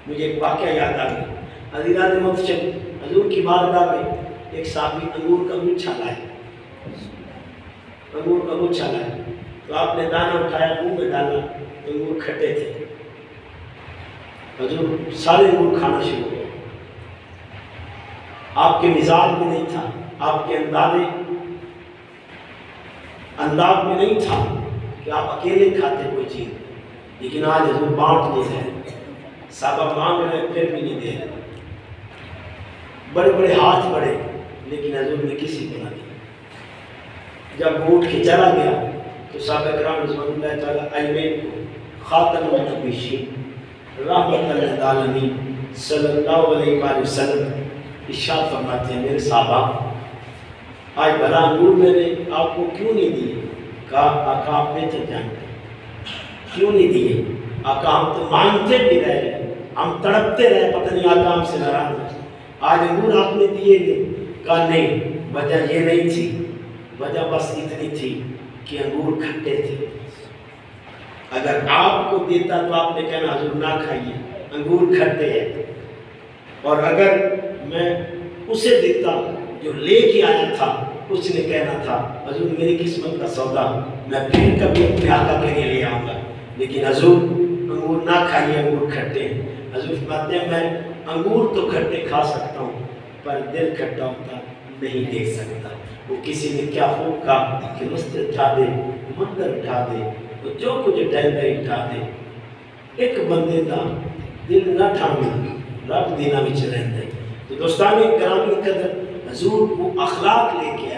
مجھے ایک واقعہ یاد آ گیا. عزیزان محترم، حضور کی بارگاہ میں ایک صحابی انگور کا گچھا لائے، انگور کا گچھا لائے. تو آپ نے دانہ اٹھایا، منہ میں ڈالا، انگور کھٹے تھے. حضور سارے انگور کھانا شروع ہو. آپ کے مزاج میں نہیں تھا، آپ کے انداز میں نہیں تھا کہ آپ اکیلے کھاتے کوئی چیز. لیکن آج حضور بانٹ نہیں رہے، صحابہ مانگ رہے پھر بھی نہیں دے رہے. بڑے بڑے ہاتھ بڑھے لیکن حضور نے کسی کو نہ دیا. جب وہ اٹھ کے چلا گیا تو صحابہ کرام رضوان اللہ تعالیٰ اجمعین کو خاتم النبیین رحمت للعالمین صلی اللہ علیہ وآلہ وسلم ارشاد فرماتے ہیں، میرے صحابہ آج بھلا انگور میں نے آپ کو کیوں نہیں دیے؟ کہا آقا آپ بہتر جانتے ہیں. کیوں نہیں دیے؟ آقا ہم تو مانگتے بھی رہے، ہم تڑپتے رہے، پتہ نہیں آقا ہم سے ناراض ہے. آج انگور آپ نے دیے نہیں. کہا نہیں، وجہ یہ نہیں تھی، وجہ بس اتنی تھی کہ انگور کھٹے تھے. اگر آپ کو دیتا تو آپ نے کہنا حضور نہ کھائیے، انگور کھٹے ہیں. اور اگر میں اسے دیتا جو لے کے آیا تھا، اس نے کہنا تھا حضور میری قسمت کا سودا، میں پھر کبھی اپنے آقا کے لیے لے آؤں گا، لیکن حضور انگور نہ کھائیے، انگور کھٹے ہیں. حضور فرماتے ہیں میں انگور تو کھٹے کھا سکتا ہوں پر دل کھٹا ہوتا نہیں دیکھ سکتا. وہ کسی نے کیا خوب کہا کہ مسجد اٹھا دے، مندر اٹھا دے، تو جو کچھ ٹہلے اٹھا دے، ایک بندے دا دل نہ ٹھانے رب دینا وچ رہندا ہے. تو دوستان گرامی قدر، حضور وہ اخلاق لے کے